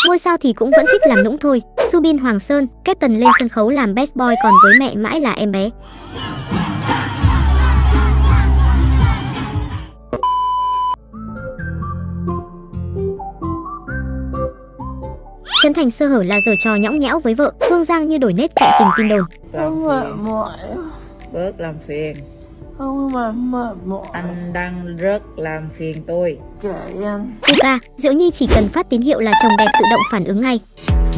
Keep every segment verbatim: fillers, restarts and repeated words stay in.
Ngôi sao thì cũng vẫn thích làm nũng thôi. Subin Hoàng Sơn, Captain lên sân khấu làm best boy còn với mẹ mãi là em bé. Trấn Thành sơ hở là giở trò nhõng nhẽo với vợ. Hương Giang như đổi nét cạnh tình tin đồn. Làm phiền. Bớt làm phiền. Không mà mệt mỏi. Anh đang rất làm phiền tôi. Kệ anh. Puka, Diệu Nhi chỉ cần phát tín hiệu là chồng đẹp tự động phản ứng ngay.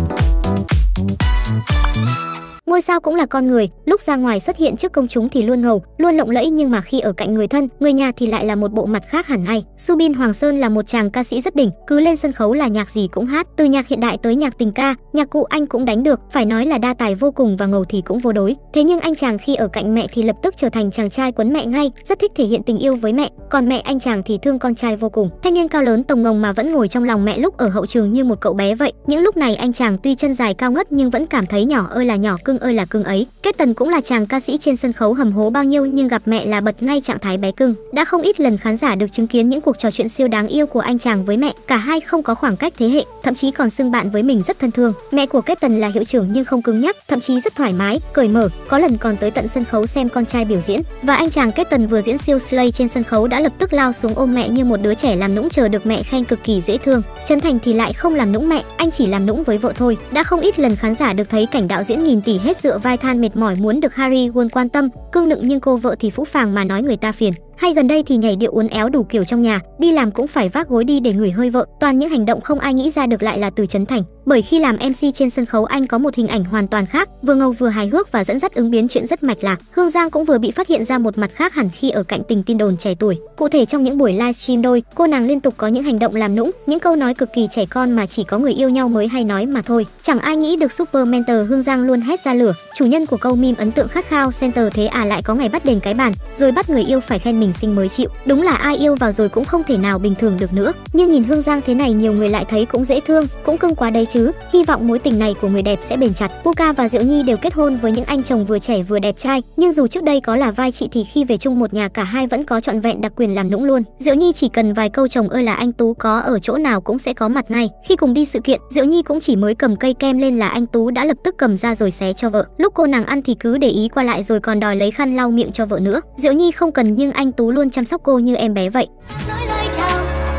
Ngôi sao cũng là con người, lúc ra ngoài xuất hiện trước công chúng thì luôn ngầu, luôn lộng lẫy, nhưng mà khi ở cạnh người thân, người nhà thì lại là một bộ mặt khác hẳn ngay. Subin Hoàng Sơn là một chàng ca sĩ rất đỉnh, cứ lên sân khấu là nhạc gì cũng hát, từ nhạc hiện đại tới nhạc tình ca, nhạc cụ anh cũng đánh được, phải nói là đa tài vô cùng và ngầu thì cũng vô đối. Thế nhưng anh chàng khi ở cạnh mẹ thì lập tức trở thành chàng trai quấn mẹ ngay, rất thích thể hiện tình yêu với mẹ, còn mẹ anh chàng thì thương con trai vô cùng. Thanh niên cao lớn tồng ngồng mà vẫn ngồi trong lòng mẹ lúc ở hậu trường như một cậu bé vậy. Những lúc này anh chàng tuy chân dài cao ngất nhưng vẫn cảm thấy nhỏ ơi là nhỏ, cưng ơi là cưng ấy. Captain cũng là chàng ca sĩ trên sân khấu hầm hố bao nhiêu nhưng gặp mẹ là bật ngay trạng thái bé cưng. Đã không ít lần khán giả được chứng kiến những cuộc trò chuyện siêu đáng yêu của anh chàng với mẹ, cả hai không có khoảng cách thế hệ, thậm chí còn xưng bạn với mình rất thân thương. Mẹ của Captain là hiệu trưởng nhưng không cứng nhắc, thậm chí rất thoải mái, cởi mở, có lần còn tới tận sân khấu xem con trai biểu diễn. Và anh chàng Captain vừa diễn siêu slay trên sân khấu đã lập tức lao xuống ôm mẹ như một đứa trẻ làm nũng chờ được mẹ khen, cực kỳ dễ thương. Trấn Thành thì lại không làm nũng mẹ, anh chỉ làm nũng với vợ thôi. Đã không ít lần khán giả được thấy cảnh đạo diễn nghìn tỷ hết dựa vai than mệt mỏi muốn được Harry Won quan tâm, cưng nựng, nhưng cô vợ thì phũ phàng mà nói người ta phiền. Hay gần đây thì nhảy điệu uốn éo đủ kiểu trong nhà, đi làm cũng phải vác gối đi để ngửi hơi vợ. Toàn những hành động không ai nghĩ ra được lại là từ Trấn Thành. Bởi khi làm em xê trên sân khấu anh có một hình ảnh hoàn toàn khác, vừa ngầu vừa hài hước và dẫn dắt ứng biến chuyện rất mạch lạc. Hương Giang cũng vừa bị phát hiện ra một mặt khác hẳn khi ở cạnh tình tin đồn trẻ tuổi. Cụ thể trong những buổi livestream đôi, cô nàng liên tục có những hành động làm nũng, những câu nói cực kỳ trẻ con mà chỉ có người yêu nhau mới hay nói mà thôi. Chẳng ai nghĩ được super mentor Hương Giang luôn hét ra lửa, chủ nhân của câu meme ấn tượng khát khao center thế à lại có ngày bắt đền cái bàn, rồi bắt người yêu phải khen mình xinh mới chịu. Đúng là ai yêu vào rồi cũng không thể nào bình thường được nữa. Nhưng nhìn Hương Giang thế này nhiều người lại thấy cũng dễ thương, cũng cưng quá đấy chứ. Hy vọng mối tình này của người đẹp sẽ bền chặt. Puka và Diệu Nhi đều kết hôn với những anh chồng vừa trẻ vừa đẹp trai, nhưng dù trước đây có là vai chị thì khi về chung một nhà cả hai vẫn có trọn vẹn đặc quyền làm nũng luôn. Diệu Nhi chỉ cần vài câu chồng ơi là anh Tú có ở chỗ nào cũng sẽ có mặt ngay. Khi cùng đi sự kiện, Diệu Nhi cũng chỉ mới cầm cây kem lên là anh Tú đã lập tức cầm ra rồi xé cho vợ. Lúc cô nàng ăn thì cứ để ý qua lại rồi còn đòi lấy khăn lau miệng cho vợ nữa. Diệu Nhi không cần nhưng anh Tú luôn chăm sóc cô như em bé vậy. Nói lời chào.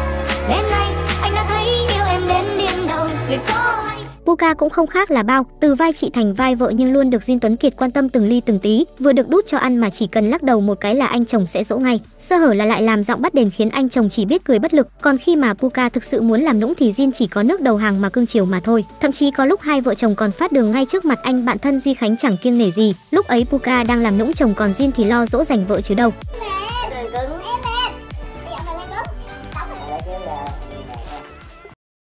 Đêm nay anh đã thấy yêu em đến điên đầu. Người có Puka cũng không khác là bao, từ vai chị thành vai vợ nhưng luôn được Diên Tuấn Kiệt quan tâm từng ly từng tí, vừa được đút cho ăn mà chỉ cần lắc đầu một cái là anh chồng sẽ dỗ ngay. Sơ hở là lại làm giọng bắt đền khiến anh chồng chỉ biết cười bất lực, còn khi mà Puka thực sự muốn làm nũng thì Diên chỉ có nước đầu hàng mà cưng chiều mà thôi. Thậm chí có lúc hai vợ chồng còn phát đường ngay trước mặt anh bạn thân Duy Khánh chẳng kiêng nể gì, lúc ấy Puka đang làm nũng chồng còn Diên thì lo dỗ dành vợ chứ đâu. mẹ.